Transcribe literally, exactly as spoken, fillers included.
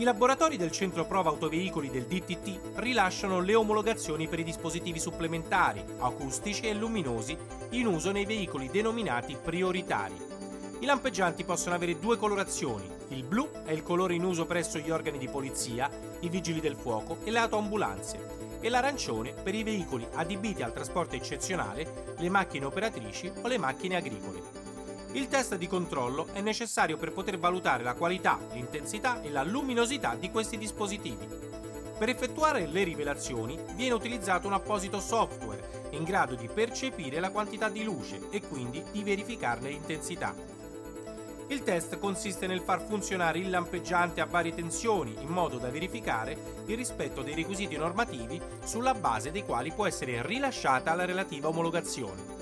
laboratori del centro prova autoveicoli del D T T rilasciano le omologazioni per i dispositivi supplementari, acustici e luminosi in uso nei veicoli denominati prioritari. I lampeggianti possono avere due colorazioni: il blu è il colore in uso presso gli organi di polizia, i vigili del fuoco e le autoambulanze, e l'arancione per i veicoli adibiti al trasporto eccezionale, le macchine operatrici o le macchine agricole. Il test di controllo è necessario per poter valutare la qualità, l'intensità e la luminosità di questi dispositivi. Per effettuare le rivelazioni viene utilizzato un apposito software in grado di percepire la quantità di luce e quindi di verificarne l'intensità. Il test consiste nel far funzionare il lampeggiante a varie tensioni in modo da verificare il rispetto dei requisiti normativi sulla base dei quali può essere rilasciata la relativa omologazione.